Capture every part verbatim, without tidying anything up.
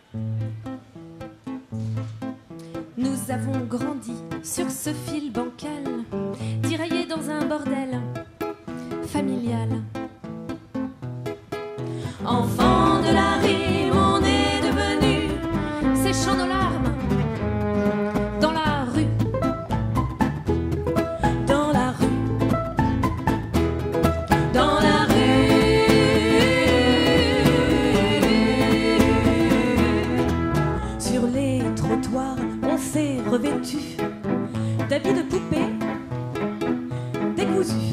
Nous avons grandi sur ce fil bancal, tiraillé dans un bordel familial. Enfants de la rime, on est devenus, séchant nos larmes dans la rue. Dans la rue. Dans la rue. Sur les trottoirs, on s'est revêtus d'habits de poupée décousus.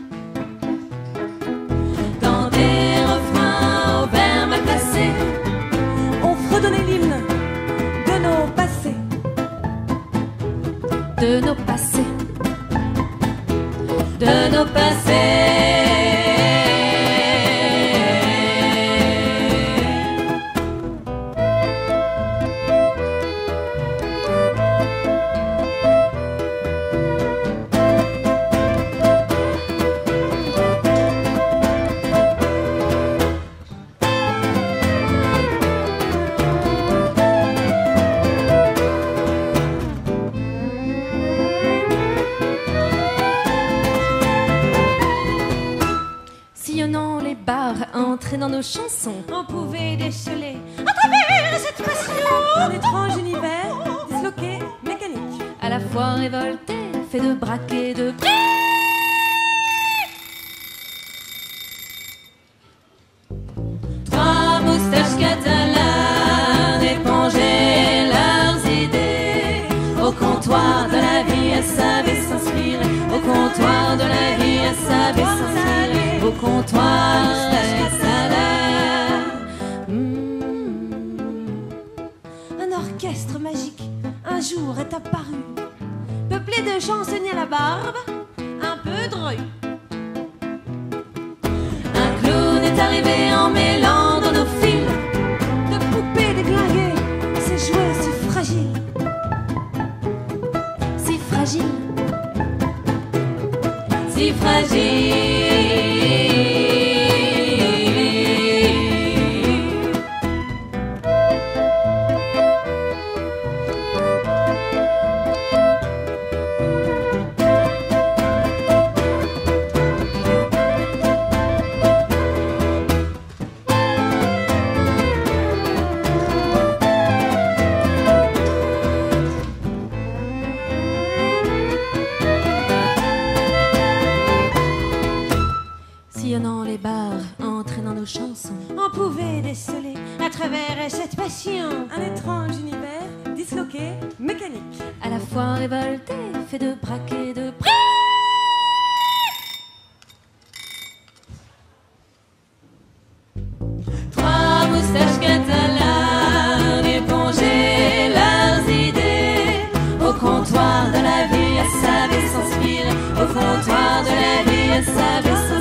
Dans des refrains au vers mal placés, on fredonnait l'hymne de nos passés. De nos passés. De nos passés. Sillonnant les bars, entrés dans nos chansons, On pouvait déceler à travers cette passion un étrange univers disloqué, mécanique, à la fois révolté, fait de braques et de bris. Trois moustaches catalans épongeaient leurs idées. Au comptoir de la vie, elles savaient s'inspirer. Au comptoir de la vie, elles savaient s'inspirer. Au comptoir de la salade. Un orchestre magique un jour est apparu, peuplé de chansonniers à la barbe, un peu drus. Un clown est arrivé en mêlant dans nos fils De poupées déglinguées, ces jouets si fragiles. si fragile, si fragile. Sillonnant les bars, entraînant nos chansons, On pouvait déceler à travers cette passion un étrange univers disloqué, mécanique, à la fois révolté, fait de braques et de bris. Trois moustaches catalans épongeaient leurs idées. Au comptoir de la vie, elles savaient s'inspirer. Au comptoir de la vie, elles savaient s'inspirer.